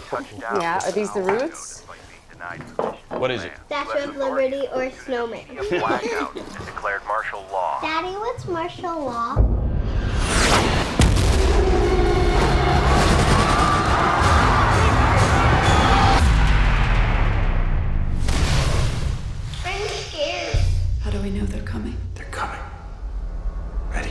Yeah, are these the roots? What is it? Statue of Liberty or snowman. Blackout is declared martial law. Daddy, what's martial law? I'm scared. How do we know they're coming? They're coming. Ready?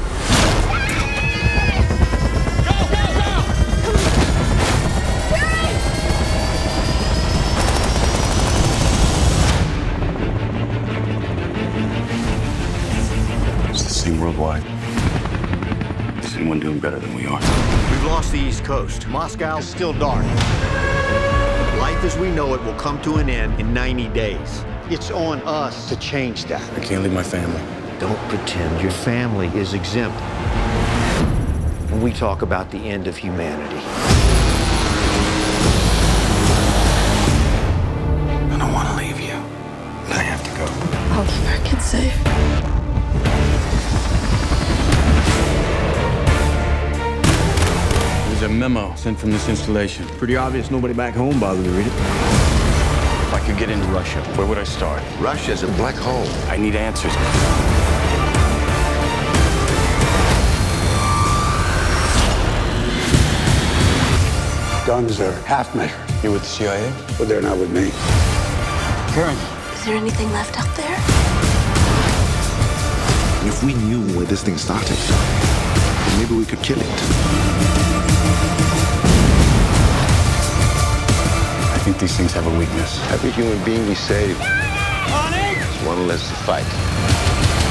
It's the same worldwide. Is anyone doing better than we are? We've lost the East Coast. Moscow's still dark. Life as we know it will come to an end in 90 days. It's on us to change that. I can't leave my family. Don't pretend your family is exempt. When we talk about the end of humanity. I don't want to leave you, but I have to go. I'll keep our kids safe. There's a memo sent from this installation. Pretty obvious nobody back home bothered to read it. If I could get into Russia, where would I start? Russia's a black hole. I need answers. Guns are half measures. You with the CIA? But they're not with me. Karen. Is there anything left out there? If we knew where this thing started, then maybe we could kill it. I think these things have a weakness. Every human being we save is one less to fight.